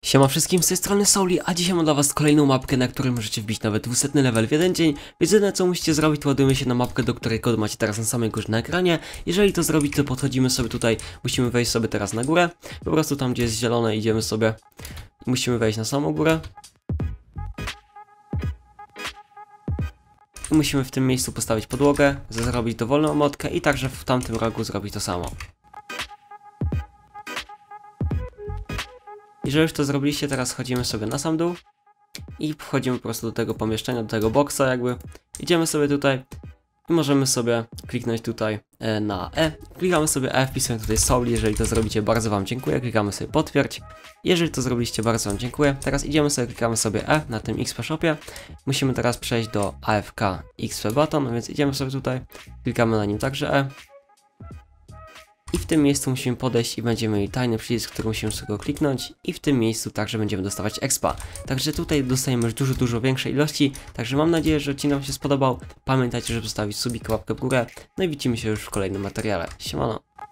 Siema wszystkim, z tej strony Souli, a dzisiaj mam dla was kolejną mapkę, na której możecie wbić nawet 200 level w jeden dzień. Więc jedyne co musicie zrobić, to ładujemy się na mapkę, do której kod macie teraz na samej górze na ekranie. Jeżeli to zrobić, to podchodzimy sobie tutaj, musimy wejść sobie teraz na górę. Po prostu tam, gdzie jest zielone, idziemy sobie i musimy wejść na samą górę. I musimy w tym miejscu postawić podłogę, zrobić dowolną emotkę i także w tamtym rogu zrobić to samo. Jeżeli już to zrobiliście, teraz schodzimy sobie na sam dół i wchodzimy po prostu do tego pomieszczenia, do tego boksa jakby. Idziemy sobie tutaj i możemy sobie kliknąć tutaj na E. Klikamy sobie E, wpisujemy tutaj Souli. Jeżeli to zrobicie, bardzo wam dziękuję. Klikamy sobie potwierdź. Jeżeli to zrobiliście, bardzo wam dziękuję. Teraz idziemy sobie, klikamy sobie E na tym XP Shopie. Musimy teraz przejść do AFK XP Button, więc idziemy sobie tutaj, klikamy na nim także E. I w tym miejscu musimy podejść i będziemy mieli tajny przycisk, który musimy sobie kliknąć i w tym miejscu także będziemy dostawać expa. Także tutaj dostajemy już dużo większej ilości, także mam nadzieję, że odcinek wam się spodobał. Pamiętajcie, żeby zostawić subik, łapkę w górę, no i widzimy się już w kolejnym materiale. Siemano!